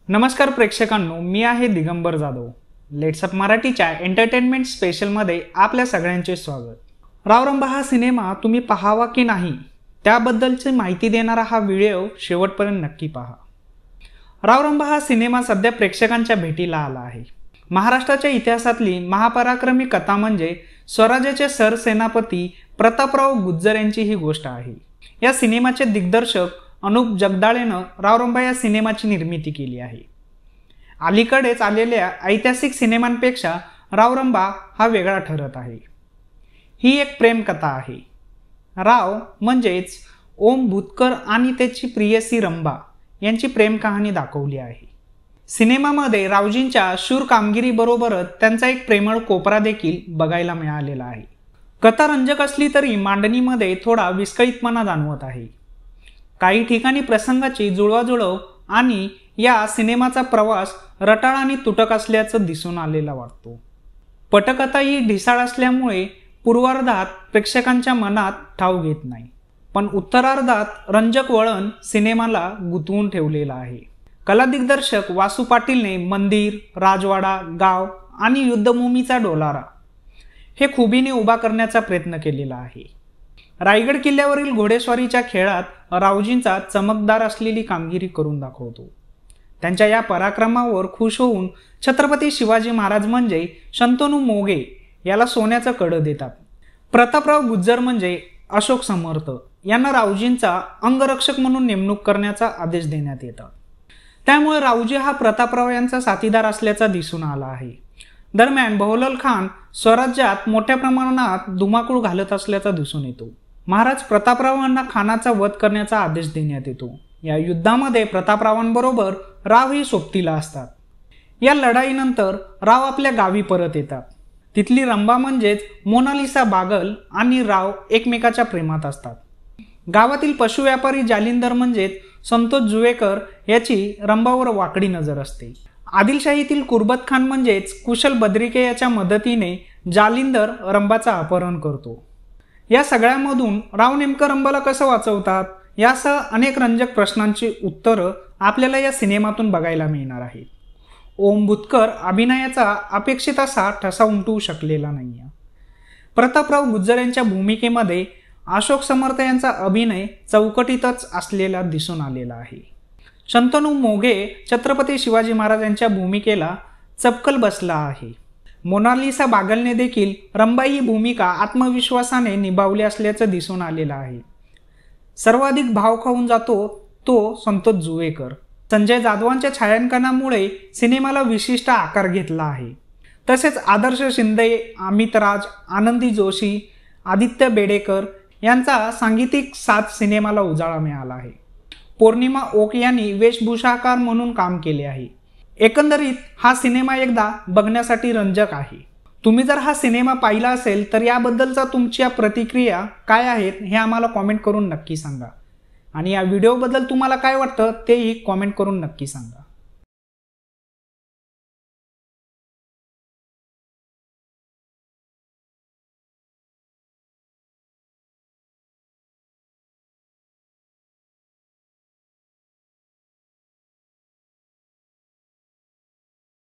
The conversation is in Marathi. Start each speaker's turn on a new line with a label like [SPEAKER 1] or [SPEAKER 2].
[SPEAKER 1] नमस्कार प्रेक्षकांनो, मी आहे दिगंबर जाधव। लेट्स अप मराठीच्या एंटरटेनमेंट स्पेशलमध्ये आपल्या सगळ्यांचे स्वागत। राव रंबा हा सिनेमा तुम्ही पाहावा की नाही त्याबद्दलची माहिती देणारा हा व्हिडिओ शेवटपर्यंत नक्की पहा। राव रंबा हा सिनेमा सध्या प्रेक्षकांच्या भेटीला आला आहे। महाराष्ट्राच्या इतिहासातली महापराक्रमी कथा म्हणजे स्वराज्याचे सरसेनापती प्रतापराव गुज्जर यांची ही गोष्ट आहे। या सिनेमाचे दिग्दर्शक अनुप जगदाळेनं राव रंबा या सिनेमाची निर्मिती केली आहे। अलीकडेच आलेल्या ऐतिहासिक सिनेमांपेक्षा राव रंबा हा वेगळा ठरत आहे। ही एक प्रेमकथा आहे। राव म्हणजेच ओम भूतकर आणि त्याची प्रियसी रंबा यांची प्रेम कहाणी दाखवली आहे। सिनेमामध्ये रावजींच्या शूर कामगिरीबरोबरच त्यांचा एक प्रेमळ कोपरा देखील बघायला मिळालेला आहे। कथा रंजक असली तरी मांडणीमध्ये थोडा विस्कळीतपणा जाणवत आहे। काही ठिकाणी प्रसंगाची जुळवाजुळव आणि या सिनेमाचा प्रवास रटाळ आणि तुटक असल्याचं दिसून आलेला वाटतो। पटकथा ही ढिसाळ असल्यामुळे पूर्वार्धात प्रेक्षकांच्या मनात ठाव घेत नाही, पण उत्तरार्धात रंजक वळण सिनेमाला गुंतवून ठेवलेला आहे। कला दिग्दर्शक वासू पाटीलने मंदिर, राजवाडा, गाव आणि युद्धभूमीचा डोलारा हे खुबीने उभा करण्याचा प्रयत्न केलेला आहे। रायगड किल्ल्यावरील घोडेस्वारीच्या खेळात रावजींचा चमकदार असलेली कामगिरी करून दाखवतो। त्यांच्या या पराक्रमावर खुश होऊन छत्रपती शिवाजी महाराज म्हणजे शंतनू मोघे याला सोन्याचं कड देतात। प्रतापराव गुज्जर म्हणजे अशोक समर्थ यांना रावजींचा अंगरक्षक म्हणून नेमणूक करण्याचा आदेश देण्यात येतात। त्यामुळे रावजी हा प्रतापराव यांचा साथीदार असल्याचा दिसून आला आहे। दरम्यान बहुलल खान स्वराज्यात मोठ्या प्रमाणात धुमाकूळ घालत असल्याचा दिसून येतो। महाराज प्रतापरावांना खानाचा वध करण्याचा आदेश देण्यात येतो। या युद्धामध्ये प्रतापरावांबरोबर राव ही सोबतीला असतात। या लढाईनंतर राव आपल्या गावी परत येतात। तिथली रंबा म्हणजेच मोनालिसा बागल आणि राव एकमेकाच्या प्रेमात असतात। गावातील पशुव्यापारी जालिंदर म्हणजेच संतोष जुवेकर याची रंबावर वाकडी नजर असते। आदिलशाहीतील कुर्बत खान म्हणजेच कुशल बद्रिके याच्या मदतीने जालिंदर रंबाचा अपहरण करतो। या सगळ्यामधून राव नेमकं रंबाला कसं वाचवतात यासह अनेक रंजक प्रश्नांची उत्तरं आपल्याला या सिनेमातून बघायला मिळणार आहेत। ओम भूतकर अभिनयाचा अपेक्षित असा ठसा उमटवू शकलेला नाही। प्रतापराव गुज्जर यांच्या भूमिकेमध्ये अशोक समर्थ यांचा अभिनय चौकटीतच असलेला दिसून आलेला आहे। शंतनू मोघे छत्रपती शिवाजी महाराज यांच्या भूमिकेला चपकल बसला आहे। मोनालिसा बागलने देखील रंबा ही भूमिका आत्मविश्वासाने निभावली असल्याचं दिसून आलेलं आहे। सर्वाधिक भाव खाऊन जातो तो संतोष जुवेकर। संजय जाधवांच्या छायांकनामुळे सिनेमाला विशिष्ट आकार घेतला आहे। तसेच आदर्श शिंदे, अमित राज, आनंदी जोशी, आदित्य बेडेकर यांचा सांगीतिक साथ सिनेमाला उजाळा मिळाला आहे। पौर्णिमा ओक यांनी वेशभूषाकार म्हणून काम केले आहे। एकंदरीत हा सिनेमा एकदा बघण्यासाठी रंजक आहे। तुम्ही जर हा सिनेमा पाहिला असेल तर याबद्दलचा तुमच्या प्रतिक्रिया काय आहेत हे आम्हाला कॉमेंट करून नक्की सांगा। आणि या व्हिडिओबद्दल तुम्हाला काय वाटतं तेही कॉमेंट करून नक्की सांगा।